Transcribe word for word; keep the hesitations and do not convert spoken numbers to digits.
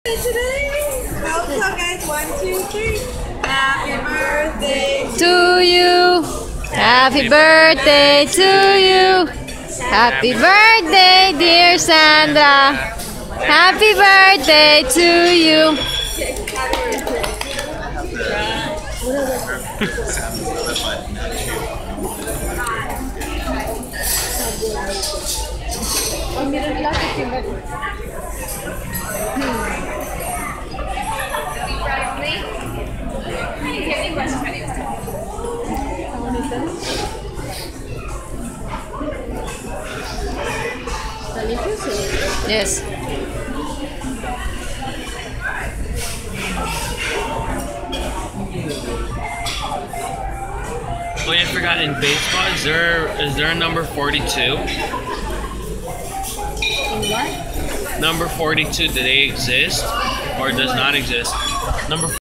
Today, welcome guys. One, two, three. Happy birthday To you. Happy birthday to you. Happy birthday, dear Sandra. Happy birthday to you. Yes. Oh yeah, I forgot, in baseball, is there is there a number forty-two? What? Number forty-two, do they exist or does not exist? Number